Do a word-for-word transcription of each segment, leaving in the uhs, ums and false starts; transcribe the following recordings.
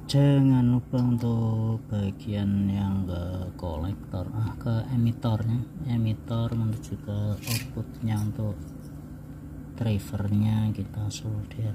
Jangan lupa untuk bagian yang ke kolektor ah ke emitornya emitor menuju ke outputnya untuk drivernya kita solder.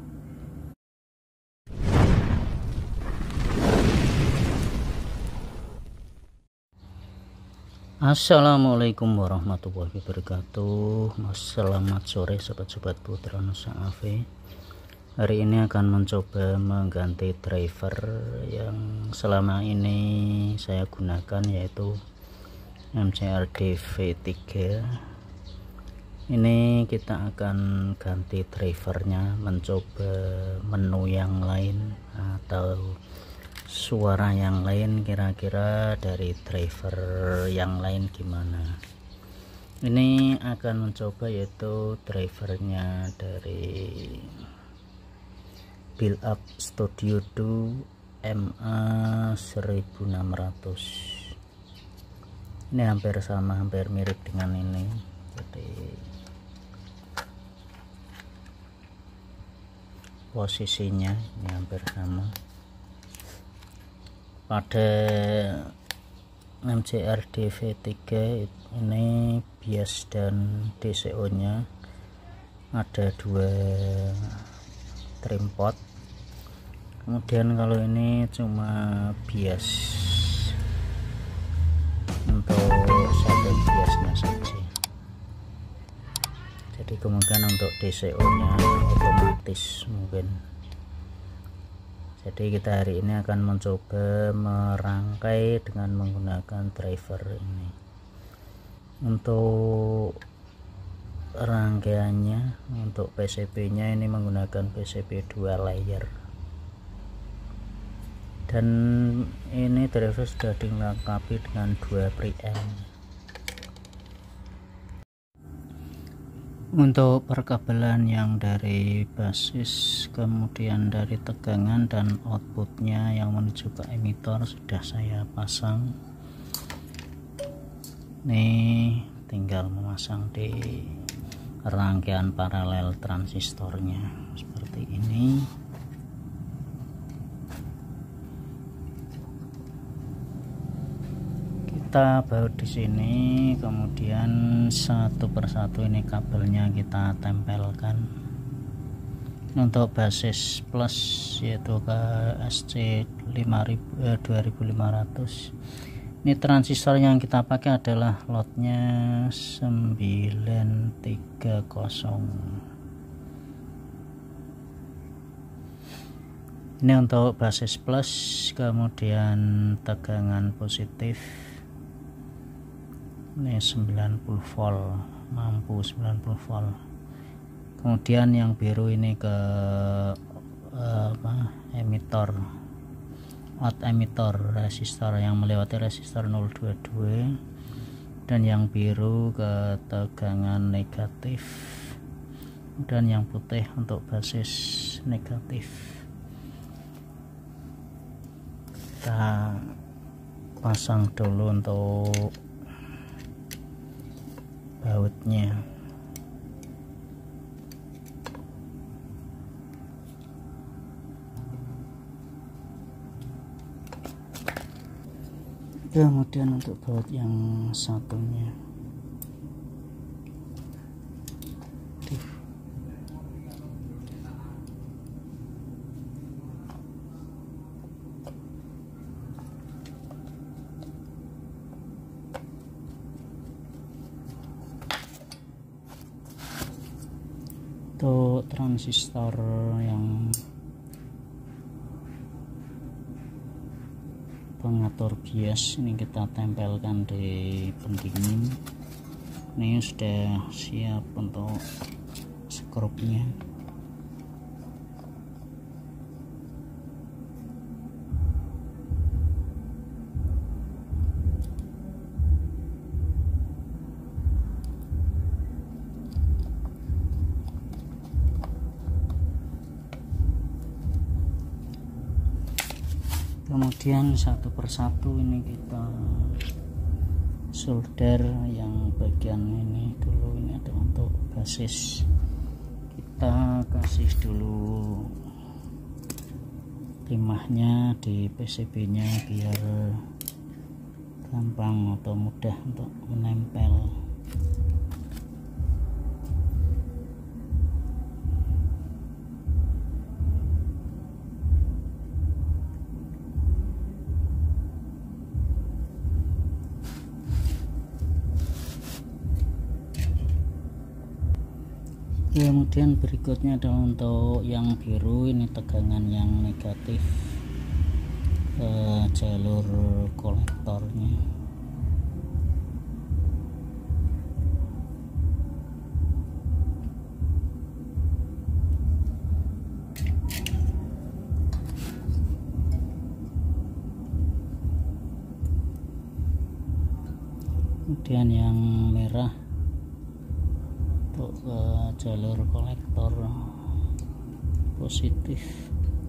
Assalamualaikum warahmatullahi wabarakatuh. Selamat sore sobat-sobat Putra Nusa A V. Hari ini akan mencoba mengganti driver yang selama ini saya gunakan, yaitu M C R D V tiga. Ini kita akan ganti drivernya, mencoba menu yang lain atau suara yang lain, kira-kira dari driver yang lain gimana. Ini akan mencoba yaitu drivernya dari Build Up Studio dua M A seribu enam ratus. Ini hampir sama, hampir mirip dengan ini. Jadi posisinya ini hampir sama. Pada M C R D V tiga ini bias dan D C O nya ada dua trim pot. Kemudian kalau ini cuma bias, untuk satu biasnya saja. Jadi kemungkinan untuk D C O nya otomatis mungkin. Jadi kita hari ini akan mencoba merangkai dengan menggunakan driver ini. Untuk rangkaiannya, untuk P C B nya ini menggunakan P C B dua layer, dan ini driver sudah dilengkapi dengan dua preamp. Untuk perkabelan yang dari basis, kemudian dari tegangan dan outputnya yang menuju ke emitor sudah saya pasang. Nih tinggal memasang di rangkaian paralel transistornya seperti ini. Kita baut di sini, kemudian satu persatu ini kabelnya kita tempelkan. Untuk basis plus yaitu ke S C dua ribu lima ratus. Ini transistor yang kita pakai adalah lotnya sembilan tiga nol. Ini untuk basis plus, kemudian tegangan positif ini sembilan puluh volt, mampu sembilan puluh volt. Kemudian yang biru ini ke eh, apa, emitor, out emitor, resistor yang melewati resistor nol dua dua, dan yang biru ke tegangan negatif, dan yang putih untuk basis negatif. Kita pasang dulu untuk bautnya. Kemudian untuk baut yang satunya untuk transistor yang pengatur bias ini kita tempelkan di pendingin. Ini sudah siap untuk skrupnya. Kemudian satu persatu ini kita solder. Yang bagian ini dulu, ini ada untuk basis, kita kasih dulu timahnya di P C B nya biar gampang atau mudah untuk menempel. Kemudian berikutnya adalah untuk yang biru, ini tegangan yang negatif ke jalur kolektornya. Kemudian yang merah untuk ke jalur kolektor positif.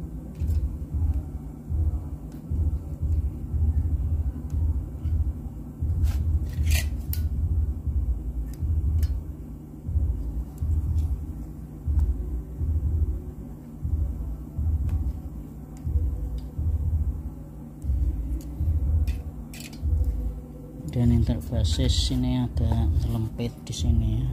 Dan interface ini agak lempit di sini ya.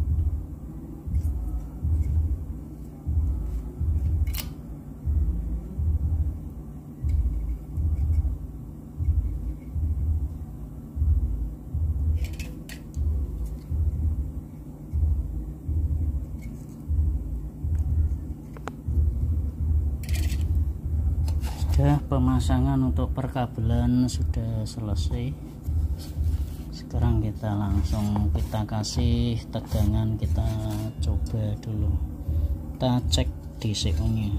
Sudah, pemasangan untuk perkabelan sudah selesai. Sekarang kita langsung kita kasih tegangan, kita coba dulu, kita cek D C O nya.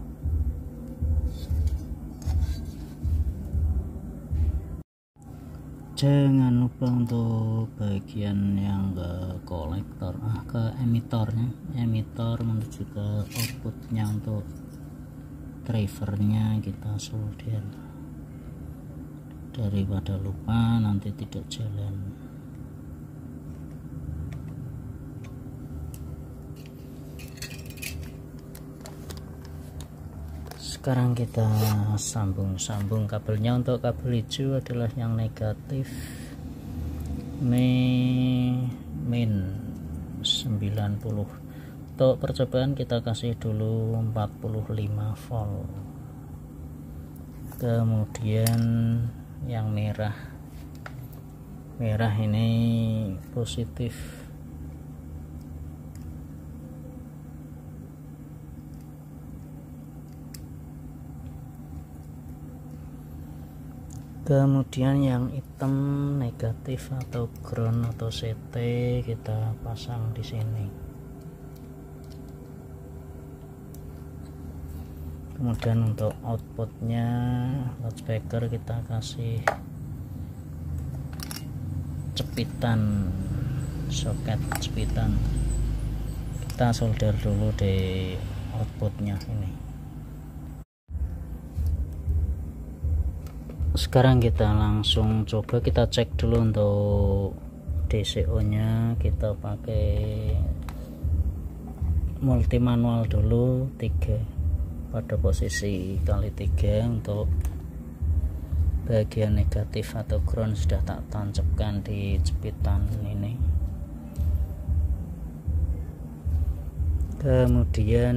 Jangan lupa untuk bagian yang ke kolektor, ah ke emitornya, emitor menuju ke outputnya untuk drivernya kita solder. Daripada lupa nanti tidak jalan. Sekarang kita sambung-sambung kabelnya. Untuk kabel hijau adalah yang negatif, main sembilan puluh. Untuk percobaan kita kasih dulu empat puluh lima volt. Kemudian yang merah merah ini positif. Kemudian yang hitam negatif atau ground atau C T kita pasang di sini. Kemudian untuk outputnya loudspeaker kita kasih cepitan, soket cepitan. Kita solder dulu di outputnya ini. Sekarang kita langsung coba, kita cek dulu untuk D C O nya. Kita pakai multi manual dulu, tiga pada posisi kali tiga. Untuk bagian negatif atau ground sudah tak tancapkan di cepitan ini. Kemudian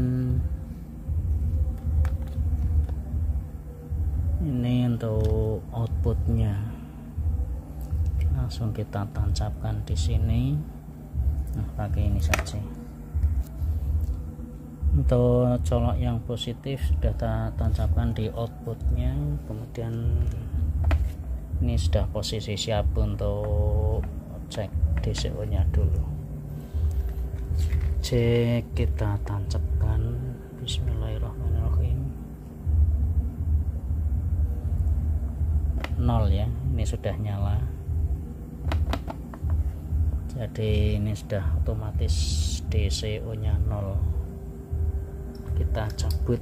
ini untuk outputnya langsung kita tancapkan di sini. Nah, pakai ini saja. Untuk colok yang positif sudah kita tancapkan di outputnya. Kemudian ini sudah posisi siap untuk cek D C O nya dulu. Cek, kita tancapkan. Bismillahirrahmanirrahim. Nol ya, ini sudah nyala. Jadi ini sudah otomatis D C O nya nol. Kita cabut.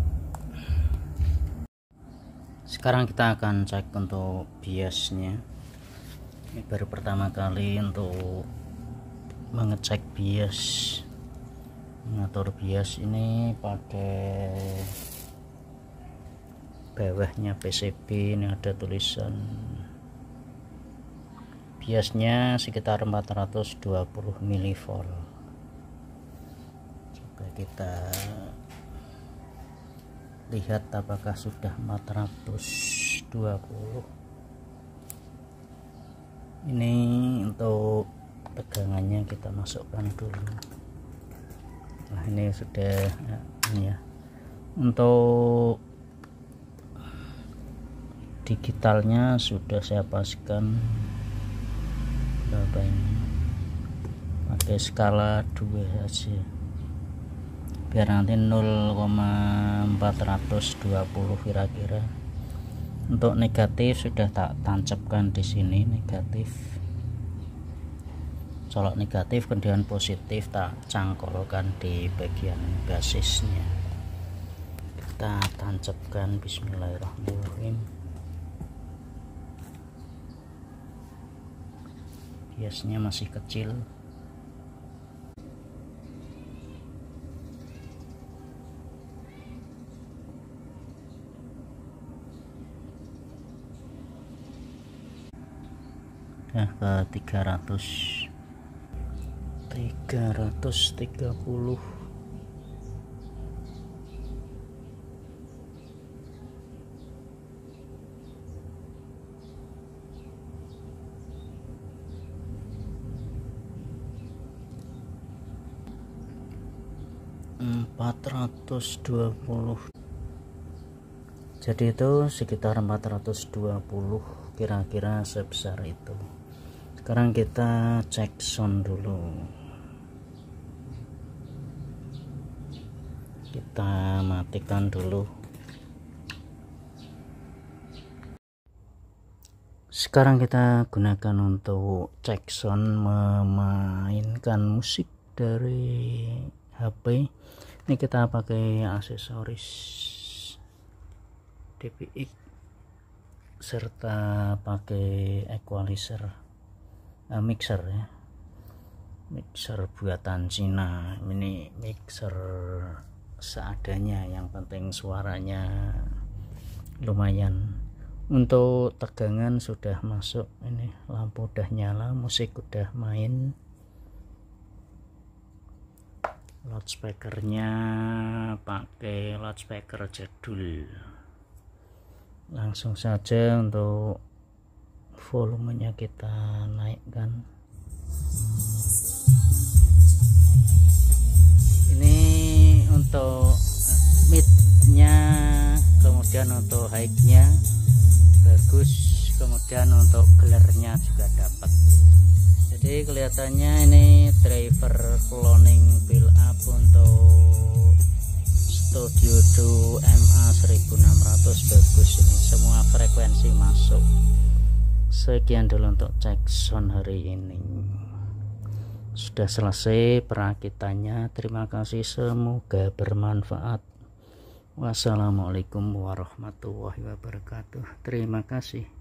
Sekarang kita akan cek untuk biasnya. Ini baru pertama kali untuk mengecek bias, mengatur bias ini pakai bawahnya P C B ini ada tulisan biasnya sekitar empat ratus dua puluh milivolt. Coba kita lihat apakah sudah empat ratus dua puluh. Ini untuk tegangannya kita masukkan dulu. Nah ini sudah ya, ini ya. Untuk digitalnya sudah saya paskan berapa ini, pakai skala dua aja biar nanti nol koma empat dua nol kira-kira. Untuk negatif sudah tak tancapkan di sini, negatif colok negatif, kemudian positif tak cangkolkan di bagian basisnya. Kita tancapkan, bismillahirrahmanirrahim. Biasanya masih kecil. Nah, ke tiga ratus tiga ratus tiga puluh. empat ratus dua puluh, jadi itu sekitar empat ratus dua puluh, kira-kira sebesar itu. Sekarang kita cek sound dulu, kita matikan dulu. Sekarang kita gunakan untuk cek sound, memainkan musik dari H P. Ini kita pakai aksesoris D P X serta pakai equalizer, uh, mixer ya, mixer buatan Cina. Ini mixer seadanya, yang penting suaranya lumayan. Untuk tegangan sudah masuk, ini lampu udah nyala, musik udah main. Loudspeakernya pakai loudspeaker jadul. Langsung saja untuk volumenya kita naikkan. Ini untuk mid-nya, kemudian untuk high-nya bagus, kemudian untuk gelarnya juga dapat. Jadi kelihatannya ini driver cloning build up untuk Studio dua M A seribu enam ratus, bagus ini, semua frekuensi masuk. Sekian dulu untuk cek sound hari ini. Sudah selesai perakitannya. Terima kasih, semoga bermanfaat. Wassalamualaikum warahmatullahi wabarakatuh. Terima kasih.